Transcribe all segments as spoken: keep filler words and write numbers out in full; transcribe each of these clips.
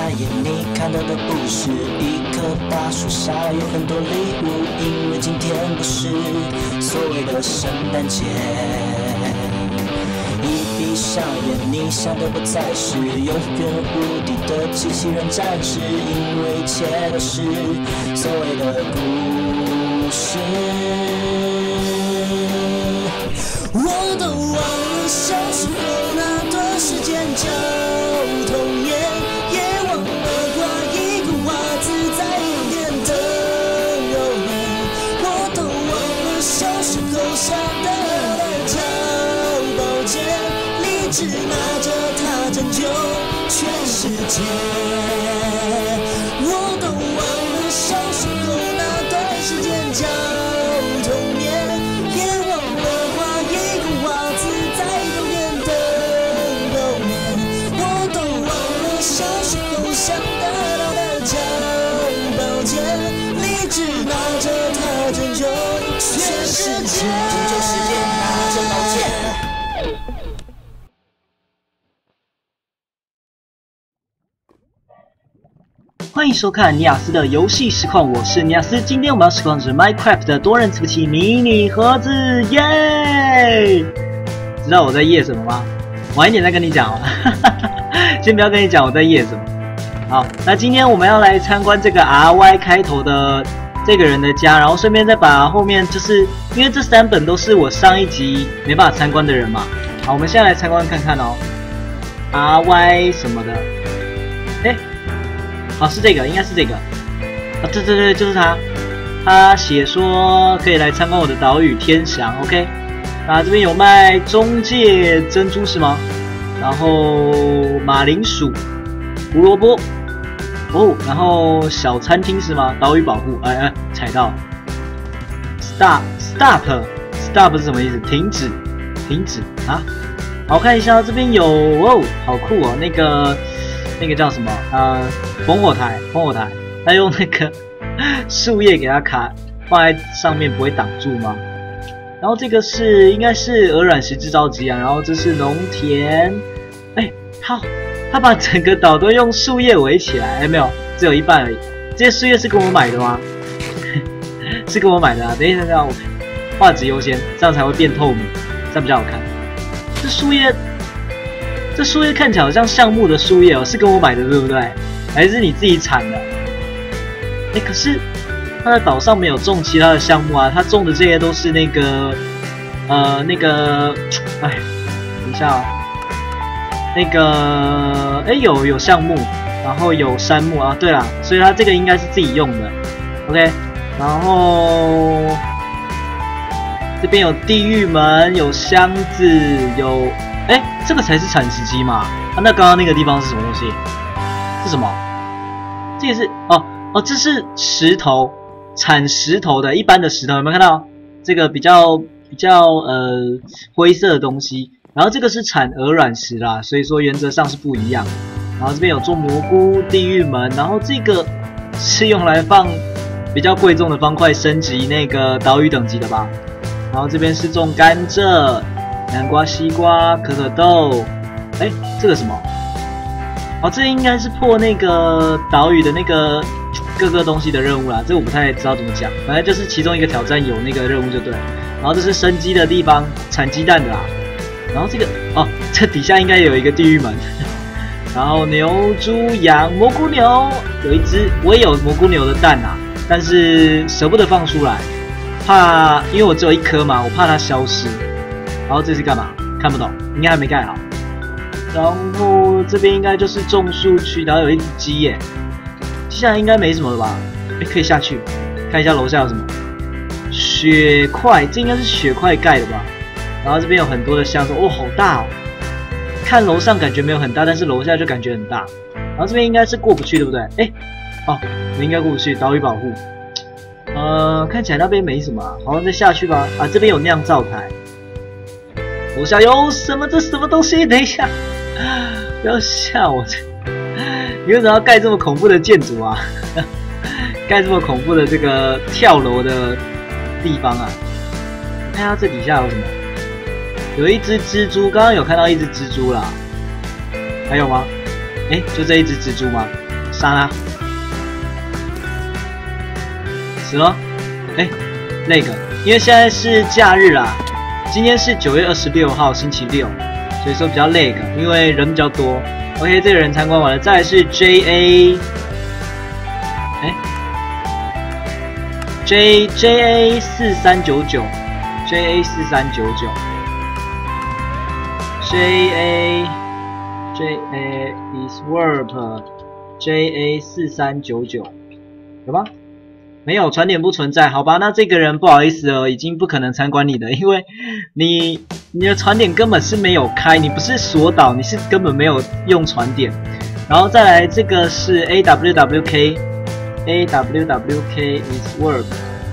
眼，你看到的不是一棵大树下有很多礼物，因为今天不是所谓的圣诞节。一闭上眼，你想的不再是永远无敌的机器人战士，因为一切都是所谓的故事。我都忘了小时候那段时间叫童年，也忘了画一个袜子在路边等有人。我都忘了小时候想的那条宝剑，立志拿着它拯救全世界。我都忘了小时候那段时间叫童年，也忘了画一个袜子在路边等有人。我都忘了小时候想得到的叫宝剑，立志拿着它拯救全世界，拯救世界，拿着宝剑。 欢迎收看尼亚斯的游戏实况，我是尼亚斯。今天我们要实况的是 Minecraft 的多人伺服器迷你盒子，耶！知道我在夜什么吗？晚一点再跟你讲哦。先不要跟你讲我在夜什么。好，那今天我们要来参观这个 R Y 开头的这个人的家，然后顺便再把后面就是因为这三本都是我上一集没办法参观的人嘛。好，我们现在来参观看看哦 ，R Y 什么的，哎。好，是这个，应该是这个。啊，对对对，就是他。他写说可以来参观我的岛屿天祥 ，OK。啊，这边有卖中介珍珠是吗？然后马铃薯、胡萝卜，哦，然后小餐厅是吗？岛屿保护，哎哎，踩到。Stop Stop Stop 是什么意思？停止，停止啊！好，看一下这边有哦，好酷哦，那个。那个叫什么？呃，烽火台，烽火台，他用那个树叶给它卡放在上面，不会挡住吗？然后这个是应该是鹅卵石制造机啊，然后这是农田，哎，他他把整个岛都用树叶围起来，哎，没有，只有一半而已。这些树叶是跟我买的吗？是跟我买的啊。等一下，等一下，我画质优先，这样才会变透明，这样比较好看。这树叶。这树叶看起来好像橡木的树叶哦，是跟我买的对不对？还是你自己产的？哎，可是他的岛上没有种其他的橡木啊，他种的这些都是那个呃那个，哎，等一下啊、哦，那个哎有有橡木，然后有杉木啊，对啦，所以他这个应该是自己用的 ，OK， 然后这边有地狱门，有箱子，有。哎，这个才是产石机嘛？啊，那刚刚那个地方是什么东西？是什么？这也是哦哦，这是石头，产石头的，一般的石头有没有看到？这个比较比较呃灰色的东西，然后这个是产鹅卵石啦，所以说原则上是不一样。然后这边有种蘑菇、地狱门，然后这个是用来放比较贵重的方块升级那个岛屿等级的吧？然后这边是种甘蔗。南瓜、西瓜、可可豆，哎，这个什么？哦，这应该是破那个岛屿的那个各个东西的任务啦。这个我不太知道怎么讲，反正就是其中一个挑战有那个任务就对。然后这是生鸡的地方，产鸡蛋的啦。然后这个哦，这底下应该有一个地狱门。然后牛、猪、羊、蘑菇牛，有一只，我也有蘑菇牛的蛋啊，但是舍不得放出来，怕因为我只有一颗嘛，我怕它消失。然后这是干嘛？看不懂，应该还没盖好。然后这边应该就是种树区，然后有一只鸡耶。接下来应该没什么了吧？哎，可以下去看一下楼下有什么。雪块，这应该是雪块盖的吧？然后这边有很多的箱子，哦，好大哦！看楼上感觉没有很大，但是楼下就感觉很大。然后这边应该是过不去，对不对？哎，哦，我应该过不去，岛屿保护。呃，看起来那边没什么、啊，好，再下去吧。啊，这边有酿造台。楼下有什么？这什么东西？等一下，不要吓我！你为什么要盖这么恐怖的建筑啊？盖这么恐怖的这个跳楼的地方啊？看下这底下有什么？有一只蜘蛛，刚刚有看到一只蜘蛛啦。还有吗？哎，就这一只蜘蛛吗？ 杀他！死了！哎，那个，因为现在是假日啦，今天是九月二十六号星期六，所以说比较累个，因为人比较多。OK， 这个人参观完了，再来是 J A， 哎 ，J J A 四三九九 ，J A 四三九九 ，J A J A is warp J A 四三九九，有吗？没有，传点不存在，好吧，那这个人不好意思哦，已经不可能参观你的，因为你你的传点根本是没有开，你不是锁岛，你是根本没有用传点。然后再来这个是 A W W K A W W K is work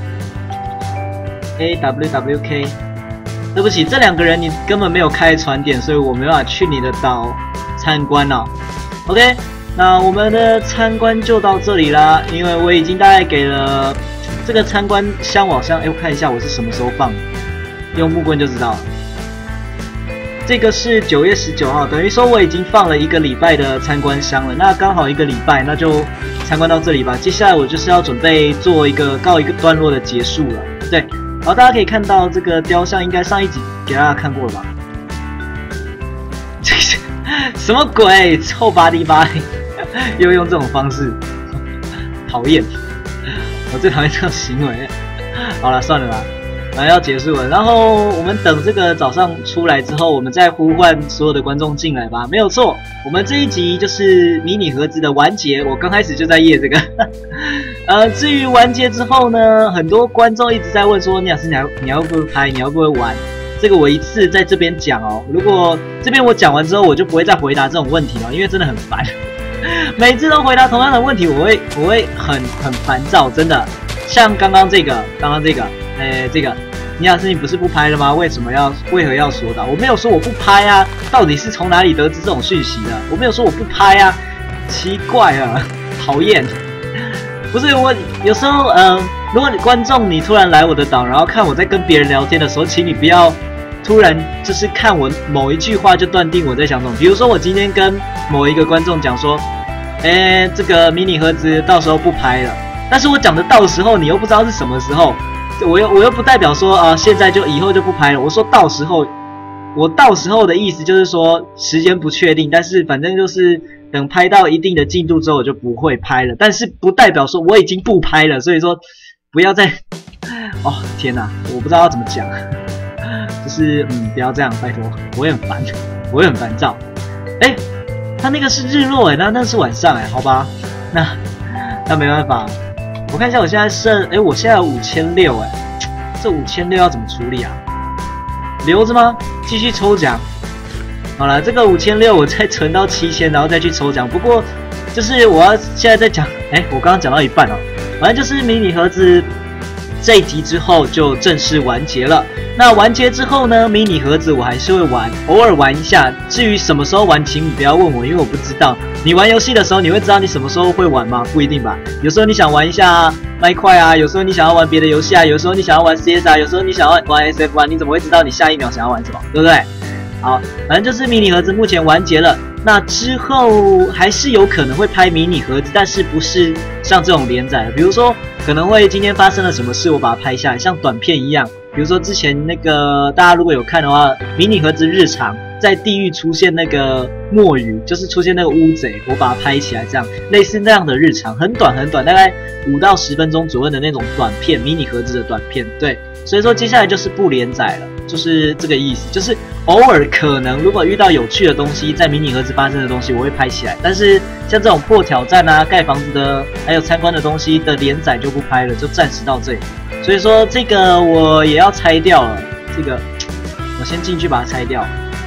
A W W K， 对不起，这两个人你根本没有开传点，所以我没办法去你的岛参观了。OK。那我们的参观就到这里啦，因为我已经大概给了这个参观箱，我好像哎，我看一下我是什么时候放的，用木棍就知道了。这个是九月十九号，等于说我已经放了一个礼拜的参观箱了。那刚好一个礼拜，那就参观到这里吧。接下来我就是要准备做一个告一个段落的结束了。对，好，大家可以看到这个雕像，应该上一集给大家看过了吧？这是什么鬼？臭吧唧吧！又用这种方式，讨厌！我最讨厌这种行为。好了，算了啦，反正要结束了。然后我们等这个早上出来之后，我们再呼唤所有的观众进来吧。没有错，我们这一集就是迷你盒子的完结。我刚开始就在页这个。呃，至于完结之后呢，很多观众一直在问说，尼亚斯你要你要不会拍，你要不会玩？这个我一次在这边讲哦。如果这边我讲完之后，我就不会再回答这种问题了，因为真的很烦。每次都回答同样的问题，我会我会很很烦躁，真的。像刚刚这个，刚刚这个，诶，这个，尼亚斯你不是不拍了吗？为什么要为何要锁岛？我没有说我不拍啊，到底是从哪里得知这种讯息的？我没有说我不拍啊，奇怪啊，讨厌。不是我有时候，嗯、呃，如果你观众你突然来我的岛，然后看我在跟别人聊天的时候，请你不要突然就是看我某一句话就断定我在想什么。比如说我今天跟某一个观众讲说，哎，这个迷你盒子到时候不拍了，但是我讲的到时候你又不知道是什么时候，我又我又不代表说啊、呃、现在就以后就不拍了。我说到时候，我到时候的意思就是说时间不确定，但是反正就是等拍到一定的进度之后我就不会拍了，但是不代表说我已经不拍了，所以说不要再哦天哪，我不知道要怎么讲。就是嗯，不要这样，拜托，我也很烦，我也很烦躁。哎，他那个是日落哎，那那是晚上哎，好吧，那那没办法。我看一下我现在剩，哎，我现在有五千六哎，这五千六要怎么处理啊？留着吗？继续抽奖。好了，这个五千六我再存到七千，然后再去抽奖。不过就是我要现在在讲，哎，我刚刚讲到一半哦，反正就是迷你盒子这一集之后就正式完结了。那完结之后呢，迷你盒子我还是会玩，偶尔玩一下。至于什么时候玩，请你不要问我，因为我不知道。你玩游戏的时候，你会知道你什么时候会玩吗？不一定吧。有时候你想玩一下麦块啊，有时候你想要玩别的游戏啊，有时候你想要玩 C S 啊，有时候你想要玩 S F 啊，你怎么会知道你下一秒想要玩什么？对不对？好，反正就是迷你盒子目前完结了。那之后还是有可能会拍迷你盒子，但是不是像这种连载的，比如说可能会今天发生了什么事，我把它拍下来，像短片一样。比如说之前那个大家如果有看的话，迷你盒子日常在地狱出现那个墨鱼，就是出现那个乌贼，我把它拍起来，这样类似那样的日常，很短很短，大概五到十分钟左右的那种短片，迷你盒子的短片，对。所以说接下来就是不连载了，就是这个意思，就是偶尔可能如果遇到有趣的东西，在迷你盒子发生的东西，我会拍起来。但是像这种破挑战啊、盖房子的，还有参观的东西的连载就不拍了，就暂时到这里。所以说这个我也要拆掉了，这个我先进去把它拆掉。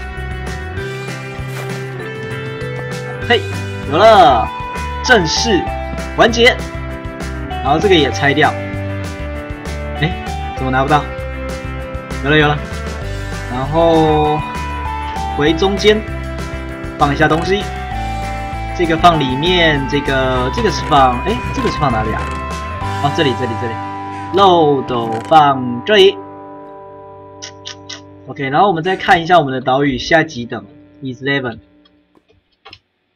嘿，有了，正式完结。然后这个也拆掉。哎。怎么拿不到？有了有了，然后回中间放一下东西，这个放里面，这个这个是放，哎，这个是放哪里啊？哦，这里这里这里，漏斗放这里。OK， 然后我们再看一下我们的岛屿下几等 ，is eleven。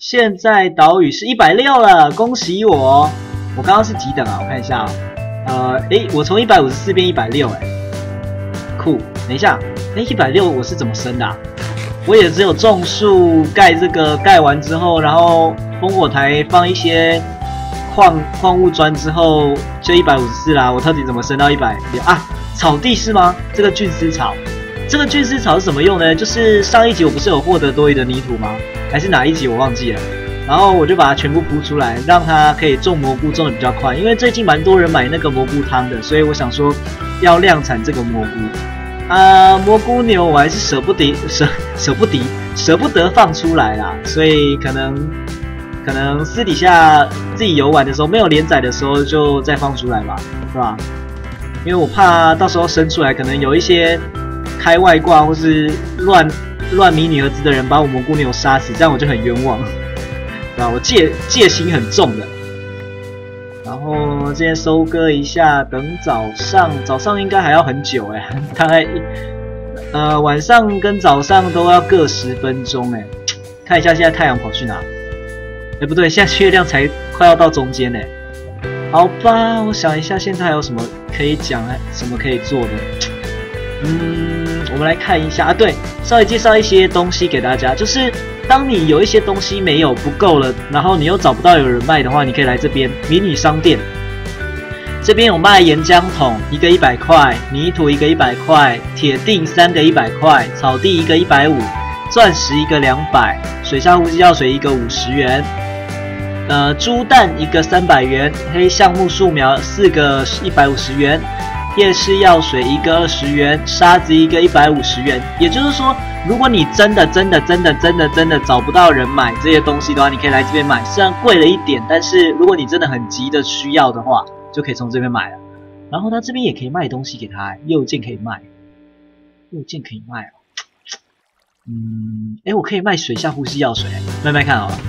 现在岛屿是一百六了，恭喜我！我刚刚是几等啊？我看一下啊、哦，呃，诶，我从一百五十四变一百六，哎，酷！等一下，那一百六我是怎么升的、啊？我也只有种树，盖这个，盖完之后，然后烽火台放一些矿矿物砖之后，就一百五十四啦。我到底怎么升到一百六啊？草地是吗？这个菌丝草，这个菌丝草是怎么用呢？就是上一集我不是有获得多余的泥土吗？还是哪一集我忘记了？然后我就把它全部铺出来，让它可以种蘑菇种的比较快。因为最近蛮多人买那个蘑菇汤的，所以我想说要量产这个蘑菇。啊，蘑菇牛我还是舍不得舍舍不得舍不得放出来啦，所以可能可能私底下自己游玩的时候，没有连载的时候就再放出来吧，是吧？因为我怕到时候生出来，可能有一些开外挂或是乱乱迷你盒子的人把我蘑菇牛杀死，这样我就很冤枉，对吧？我戒戒心很重的。然后今天收割一下，等早上，早上应该还要很久哎，大概呃晚上跟早上都要各十分钟哎。看一下现在太阳跑去哪？哎不对，现在月亮才快要到中间哎。好吧，我想一下现在还有什么可以讲，什么可以做的。嗯，我们来看一下啊，对，稍微介绍一些东西给大家，就是。当你有一些东西没有不够了，然后你又找不到有人卖的话，你可以来这边迷你商店。这边有卖岩浆桶，一个一百块，泥土一个一百块，铁锭三个一百块，草地一个一百五，钻石一个两百，水下呼吸药水一个五十元，呃，猪蛋一个三百元，黑橡木树苗四个一百五十元，夜市药水一个二十元，沙子一个一百五十元。也就是说，如果你真的真的真的真的真的找不到人买这些东西的话，你可以来这边买。虽然贵了一点，但是如果你真的很急的需要的话，就可以从这边买了。然后他这边也可以卖东西给他，右键可以卖，右键可以卖哦。嗯，哎，我可以卖水下呼吸药水，卖卖看好了。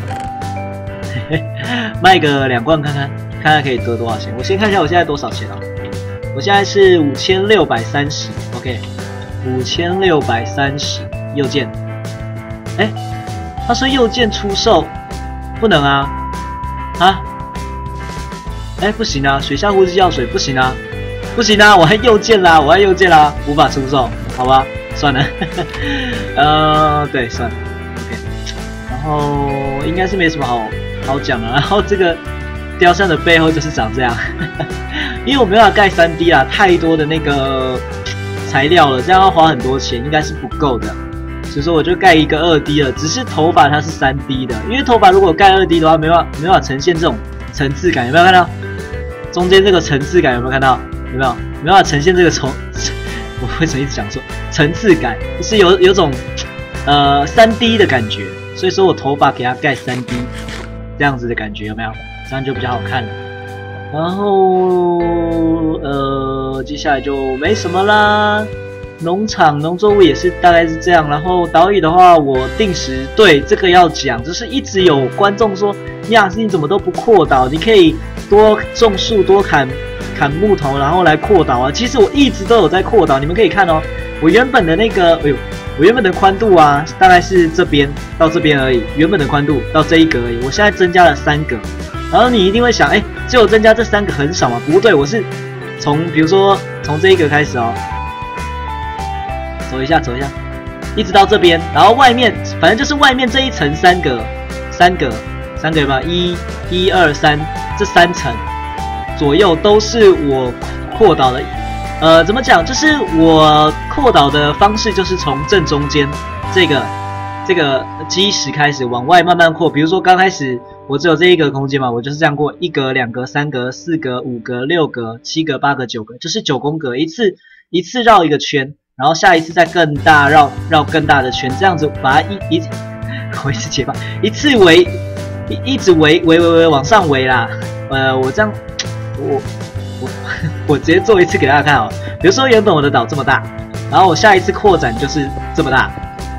卖个两罐看看，看看可以得多少钱。我先看一下我现在多少钱啊？我现在是五千六百三十 ，OK， 五千六百三十。右键，哎，他说右键出售，不能啊，啊，哎，不行啊，水下呼吸药水不行啊，不行啊，我还右键啦，我还右键啦，无法出售，好吧，算了，呃，对，算了 ，OK， 然后应该是没什么好好讲了，然后这个雕像的背后就是长这样，因为我没办法盖 三 D 啦，太多的那个材料了，这样要花很多钱，应该是不够的。所以说我就盖一个 二 D 了，只是头发它是 三 D 的，因为头发如果盖 二 D 的话，没办法没办法呈现这种层次感，有没有看到？中间这个层次感有没有看到？有没有？没办法呈现这个从，我为什么一直讲说层次感，就是有有种呃 三 D 的感觉，所以说我头发给它盖 三 D 这样子的感觉，有没有？这样就比较好看了。然后呃，接下来就没什么啦。农场农作物也是大概是这样，然后岛屿的话，我定时对这个要讲，就是一直有观众说，亚斯你怎么都不扩岛？你可以多种树，多砍砍木头，然后来扩岛啊。其实我一直都有在扩岛，你们可以看哦，我原本的那个，哎呦，我原本的宽度啊，大概是这边到这边而已，原本的宽度到这一格而已，我现在增加了三格。然后你一定会想，哎，只有增加这三个很少吗？不对，我是从比如说从这一格开始哦。走一下，走一下，一直到这边，然后外面，反正就是外面这一层三个，三个，三个有没有？一、一二三，这三层左右都是我扩岛的。呃，怎么讲？就是我扩岛的方式，就是从正中间这个这个基石开始往外慢慢扩。比如说刚开始我只有这一格空间嘛，我就是这样过，一格、两格、三格、四格、五格、六格、七格、八格、九格，就是九宫格，一次一次绕一个圈。然后下一次再更大，绕绕更大的圈，这样子把它一一，我一直结巴，一次围，一一直围围围围往上围啦。呃，我这样，我我我直接做一次给大家看好了。比如说原本我的岛这么大，然后我下一次扩展就是这么大。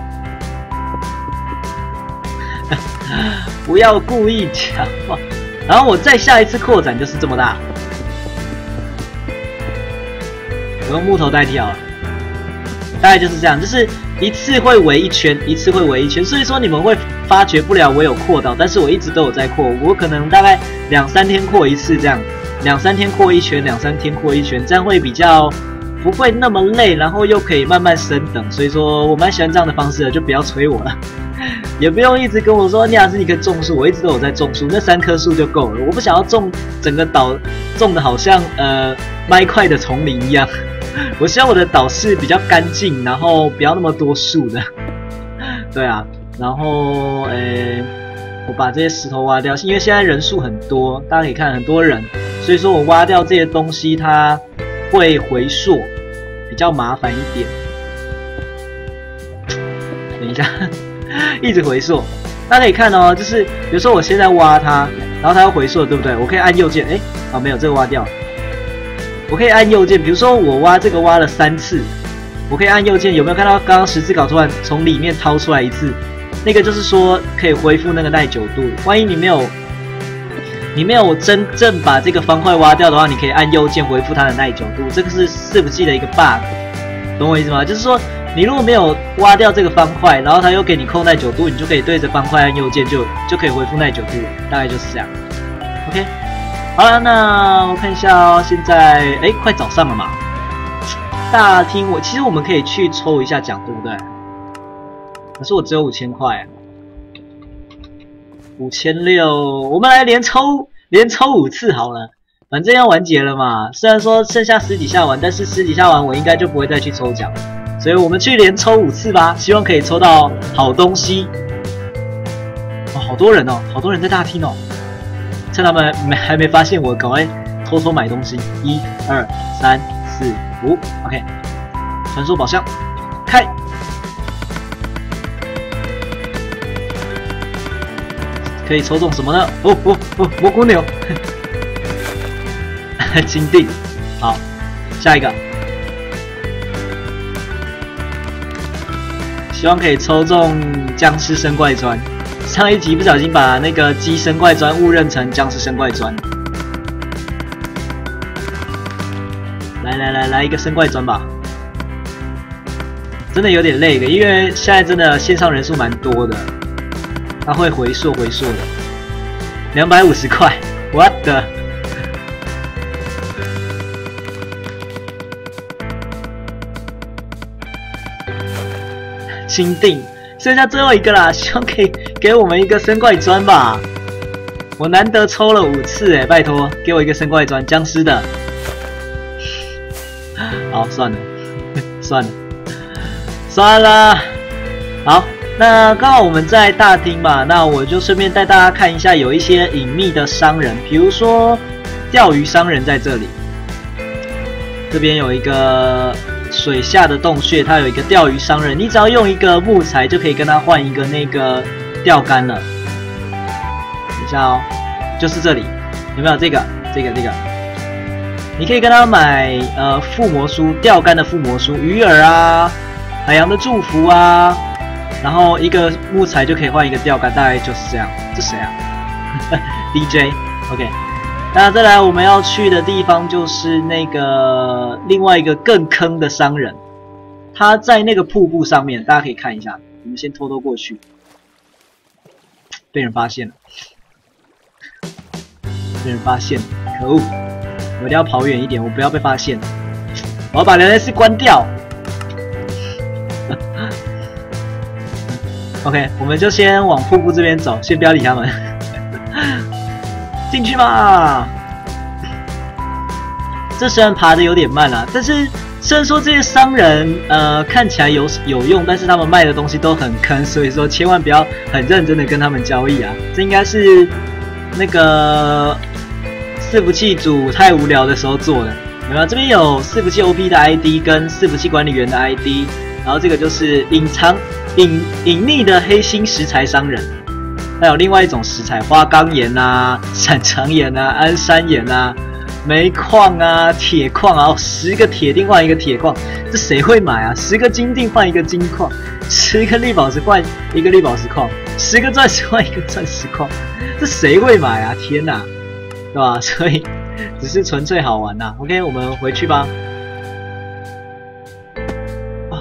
不要故意讲话。然后我再下一次扩展就是这么大。我用木头代替好了。 大概就是这样，就是一次会围一圈，一次会围一圈，所以说你们会发觉不了我有扩导，但是我一直都有在扩，我可能大概两三天扩一次这样，两三天扩一圈，两三天扩一圈，这样会比较不会那么累，然后又可以慢慢升等，所以说我蛮喜欢这样的方式的，就不要催我了。也不用一直跟我说，尼亚斯你可以种树，我一直都有在种树，那三棵树就够了。我不想要种整个岛种的好像呃麦块的丛林一样，我希望我的岛是比较干净，然后不要那么多树的。对啊，然后呃，我把这些石头挖掉，因为现在人数很多，大家可以看很多人，所以说我挖掉这些东西，它会回溯，比较麻烦一点。等一下。一直回溯，大家可以看哦，就是比如说我现在挖它，然后它要回溯，对不对？我可以按右键，哎，啊没有，这个挖掉。我可以按右键，比如说我挖这个挖了三次，我可以按右键，有没有看到刚刚十字镐突然从里面掏出来一次？那个就是说可以恢复那个耐久度。万一你没有你没有真正把这个方块挖掉的话，你可以按右键恢复它的耐久度。这个是伺服器的一个 bug， 懂我意思吗？就是说。你如果没有挖掉这个方块，然后它又给你扣耐久度，你就可以对着方块按右键就就可以恢复耐久度，大概就是这样。OK， 好了，那我看一下哦，现在哎快早上了嘛，大厅我其实我们可以去抽一下奖，对不对？可是我只有五千块，五千六，我们来连抽连抽五次好了，反正要完结了嘛。虽然说剩下私底下玩，但是私底下玩我应该就不会再去抽奖。所以我们去连抽五次吧，希望可以抽到好东西。哦，好多人哦，好多人在大厅哦。趁他们没还没发现我，赶快偷偷买东西。一、二、三、四、五 ，OK。传说宝箱，开。可以抽中什么呢？哦哦哦，蘑菇牛。金锭，好，下一个。希望可以抽中僵尸生怪砖。上一集不小心把那个鸡生怪砖误认成僵尸生怪砖。来来来来一个生怪砖吧。真的有点累的，因为现在真的线上人数蛮多的，它会回溯回溯的。两百五十块 ，what the？钦定，剩下最后一个啦，希望可以给我们一个生怪砖吧。我难得抽了五次哎，拜托给我一个生怪砖，僵尸的。好，算了，算了，算了。好，那刚好我们在大厅嘛，那我就顺便带大家看一下，有一些隐秘的商人，比如说钓鱼商人在这里，这边有一个。水下的洞穴，它有一个钓鱼商人，你只要用一个木材就可以跟他换一个那个钓竿了。等一下哦，就是这里，有没有这个？这个这个，你可以跟他买呃附魔书，钓竿的附魔书，鱼饵啊，海洋的祝福啊，然后一个木材就可以换一个钓竿，大概就是这样。这谁啊？D J，OK。那再来我们要去的地方就是那个另外一个更坑的商人，他在那个瀑布上面，大家可以看一下。我们先偷偷过去，被人发现了，被人发现了，可恶！我一定要跑远一点，我不要被发现。我要把聊天室关掉。OK， 我们就先往瀑布这边走，先不要理他们。进去吧！这虽然爬的有点慢啦、啊，但是虽然说这些商人呃看起来有有用，但是他们卖的东西都很坑，所以说千万不要很认真的跟他们交易啊！这应该是那个伺服器组太无聊的时候做的，有没有？这边有伺服器 O P 的 I D 跟伺服器管理员的 I D， 然后这个就是隐藏隐隐匿的黑心食材商人。还有另外一种食材，花岗岩啊、闪长岩啊、鞍山岩啊、煤矿啊、铁矿啊，哦，十个铁锭换一个铁矿，这谁会买啊？十个金锭换一个金矿，十个绿宝石换一个绿宝石矿，十个钻石换一个钻石矿，这谁会买啊？天哪，对吧？所以只是纯粹好玩呐、啊。OK， 我们回去吧。啊，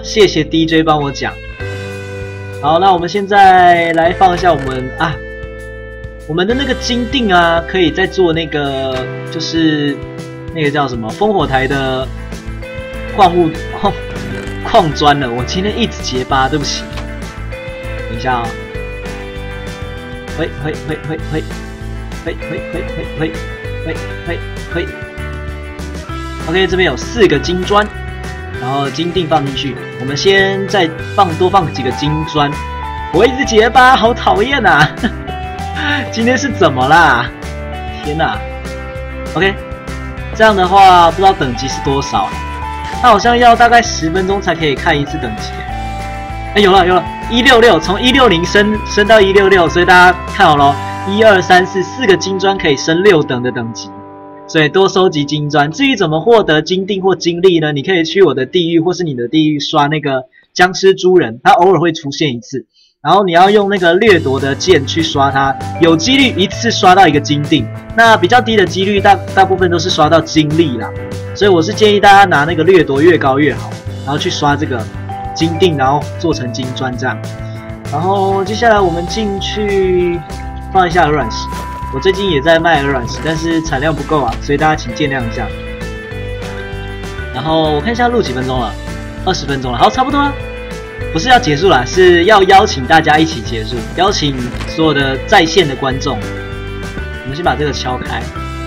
谢谢 D J 帮我讲。好，那我们现在来放一下我们啊，我们的那个金锭啊，可以再做那个，就是那个叫什么烽火台的矿物矿矿砖了。我今天一直结巴，对不起。等一下啊、哦，会会会会会会会会会会会会会。OK， 这边有四个金砖。然后金锭放进去，我们先再放多放几个金砖。我一直结巴，好讨厌呐、啊！今天是怎么啦？天哪 ！OK， 这样的话不知道等级是多少，它好像要大概十分钟才可以看一次等级。哎，有了有了，一六六从一六零升升到一六六，所以大家看好了，一二三四四个金砖可以升六等的等级。所以多收集金砖。至于怎么获得金锭或金粒呢？你可以去我的地狱或是你的地狱刷那个僵尸猪人，它偶尔会出现一次。然后你要用那个掠夺的剑去刷它，有几率一次刷到一个金锭。那比较低的几率大大部分都是刷到金粒啦。所以我是建议大家拿那个掠夺越高越好，然后去刷这个金锭，然后做成金砖这样。然后接下来我们进去放一下鹅卵石。我最近也在卖鹅卵石，但是产量不够啊，所以大家请见谅一下。然后我看一下录几分钟了，二十分钟了，好，差不多了。不是要结束啦，是要邀请大家一起结束，邀请所有的在线的观众。我们先把这个敲开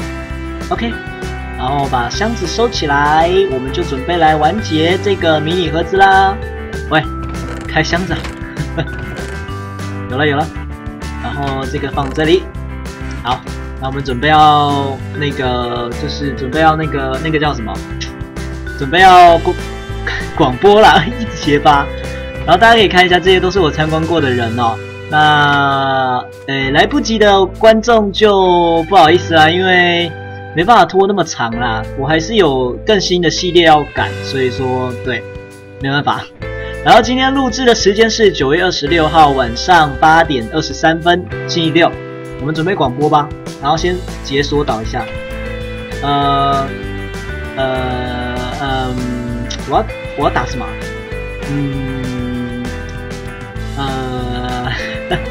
，OK， 然后把箱子收起来，我们就准备来完结这个迷你盒子啦。喂，开箱子，有了有了，然后这个放这里。好，那我们准备要那个，就是准备要那个那个叫什么？准备要广广播啦，一直结巴。然后大家可以看一下，这些都是我参观过的人哦。那呃来不及的观众就不好意思啦，因为没办法拖那么长啦。我还是有更新的系列要赶，所以说对，没办法。然后今天录制的时间是九月二十六号晚上八点二十三分，星期六。我们准备广播吧，然后先解锁导一下。呃呃嗯，我要我要打什么？嗯呃，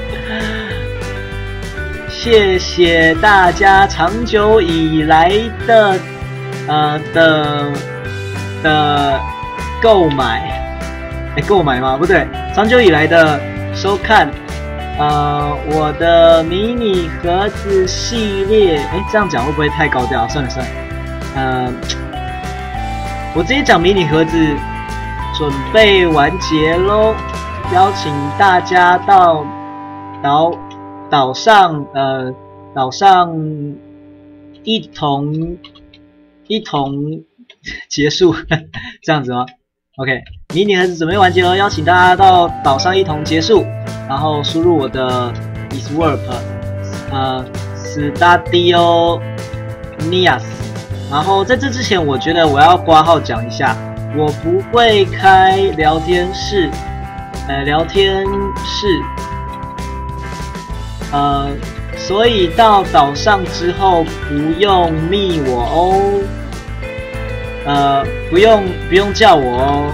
谢谢大家长久以来的呃的的购买，哎，购买吗？不对，长久以来的收看。呃，我的迷你盒子系列，哎，这样讲会不会太高调？算了算了，呃，我直接讲迷你盒子准备完结喽，邀请大家到岛岛上，呃，岛上一同一同结束，这样子吗 ？OK， 迷你盒子准备完结喽，邀请大家到岛上一同结束。然后输入我的 iswarp， 呃 Stadio Nias。然后在这之前，我觉得我要挂号讲一下，我不会开聊天室，呃，聊天室，呃，所以到岛上之后不用密我哦，呃，不用不用叫我哦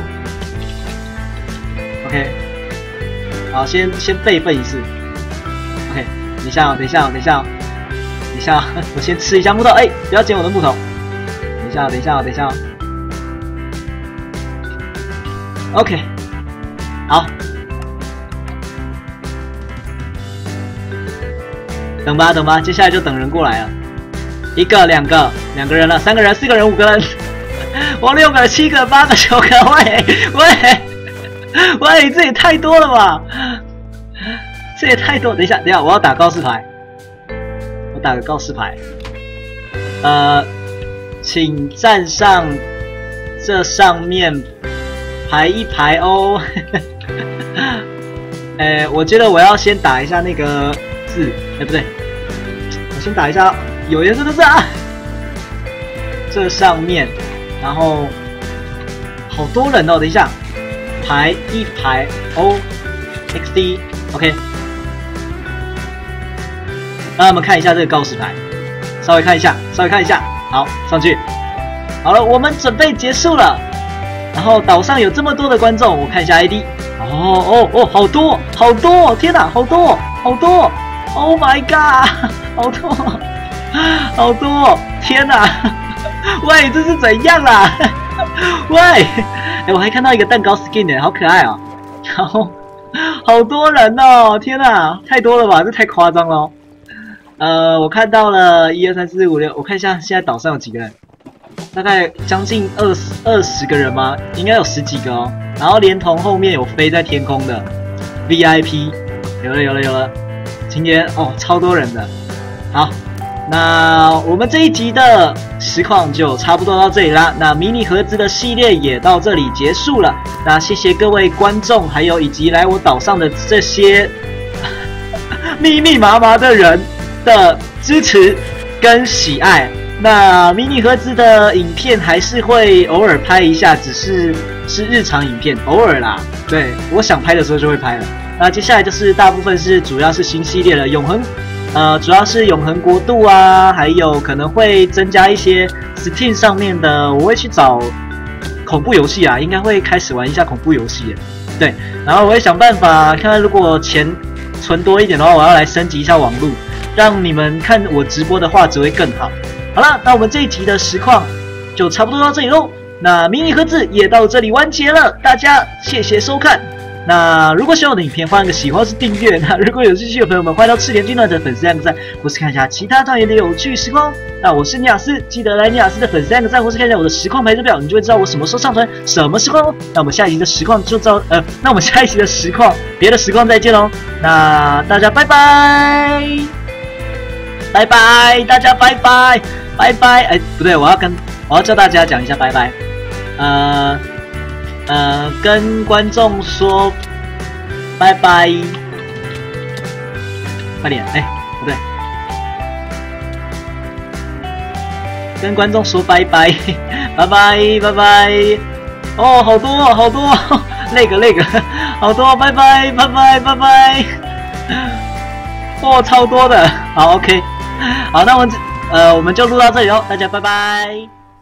，OK。好，先先备份一次 ，OK， 等一下哦，等一下哦，等一下哦，等一下哦，我先吃一下木头，哎，不要捡我的木头，等一下哦，等一下哦，等一下哦 ，OK， 好，等吧等吧，接下来就等人过来了，一个、两个、两个人了，三个人、四个人、五个人，我六个、七个、八个、九个，喂喂。喂，这也太多了吧！这也太多，等一下，等一下，我要打告示牌，我打个告示牌。呃，请站上这上面排一排哦。呃，我觉得我要先打一下那个字，哎，不对，我先打一下有颜色的字啊。这上面，然后好多人哦，等一下。排一排 O X D OK， 让我们看一下这个告示牌，稍微看一下，稍微看一下，好，上去，好了，我们准备结束了。 然后岛上有这么多的观众，我看一下 I D。哦哦哦，好多好多！天哪，好多好多 ！Oh my god， 好多好多！天哪！喂，这是怎样啦？喂，哎，我还看到一个蛋糕 skin 的，好可爱哦。然后好多人哦，天哪，太多了吧？这太夸张了哦。呃，我看到了一二三四五六，我看一下现在岛上有几个人，大概将近二十二十个人吗？应该有十几个哦。然后连同后面有飞在天空的 V I P， 有了有了有了，今天哦超多人的。好，那我们这一集的实况就差不多到这里啦。那迷你盒子的系列也到这里结束了。那谢谢各位观众，还有以及来我岛上的这些密密麻麻的人的支持跟喜爱。那迷你盒子的影片还是会偶尔拍一下，只是是日常影片，偶尔啦。对，我想拍的时候就会拍了。那接下来就是大部分是主要是新系列了，永恒，呃，主要是永恒国度啊，还有可能会增加一些 Steam 上面的，我会去找恐怖游戏啊，应该会开始玩一下恐怖游戏。对，然后我会想办法看看，如果钱存多一点的话，我要来升级一下网络，让你们看我直播的画质会更好。好了，那我们这一集的实况就差不多到这里喽。那迷你盒子也到这里完结了，大家谢谢收看。那如果喜欢我的影片，欢迎个喜欢或是订阅。那如果有兴趣的朋友们，欢迎到赤田军团的粉丝按个赞，或是看一下其他团员的有趣实况。那我是尼亚斯，记得来尼亚斯的粉丝按个赞，或是看一下我的实况排列表，你就会知道我什么时候上传什么实况哦。那我们下一集的实况就照呃，那我们下一集的实况，别的实况再见喽。那大家拜拜，拜拜，大家拜拜。拜拜！哎，不对，我要跟我要叫大家讲一下拜拜。呃呃，跟观众说拜拜。快点！哎，不对，跟观众说拜拜，拜拜拜拜。哦，好多好多，那个那个，好多，拜拜拜拜拜拜。哦，超多的。好 ，OK， 好，那我们。呃，我们就录到这里喽，大家拜拜。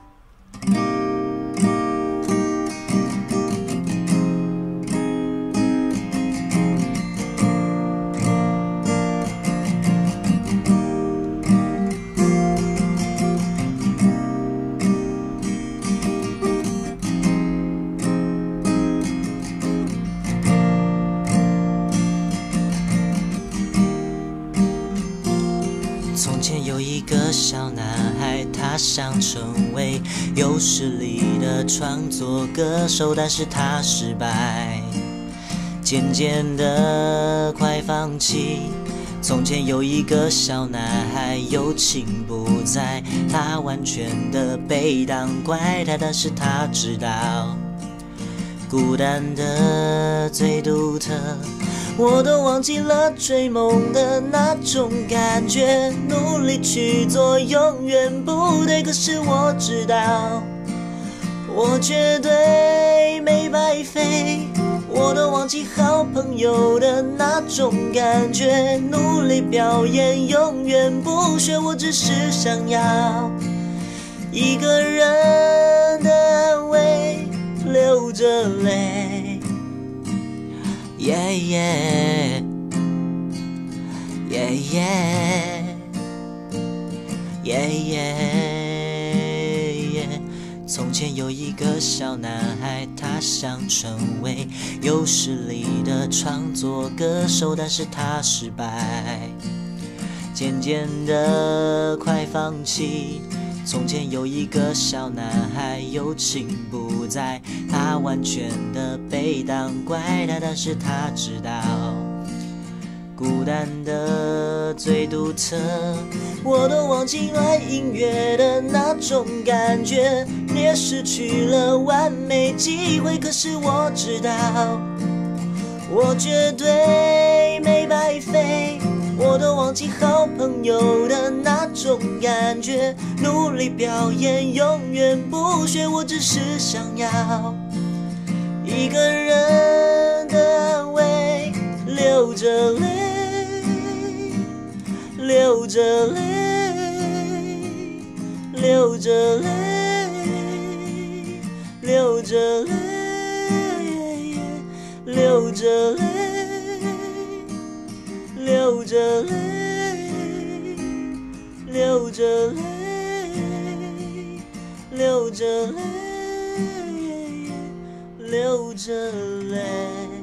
小男孩，他想成为有实力的创作歌手，但是他失败，渐渐的快放弃。从前有一个小男孩，友情不在，他完全的被当怪胎，但是他知道孤单的最独特。我都忘记了追梦的那种感觉，努力去做永远不对，可是我知道我绝对没白费。我都忘记好朋友的那种感觉，努力表演永远不学，我只是想要一个人的安慰，流着泪。耶耶耶耶耶耶！从前有一个小男孩，他想成为有实力的创作歌手，但是他失败，渐渐的快放弃。从前有一个小男孩，友情不在，他完全的被当怪胎，但是他知道孤单的最独特。我都忘记了音乐的那种感觉，也失去了完美机会，可是我知道我绝对没白费。我都忘记好朋友的那种感觉，努力表演永远不学，我只是想要一个人的安慰，流着泪，流着泪，流着泪。 流着泪，流着泪，流着泪，流着泪，流着泪，流着泪。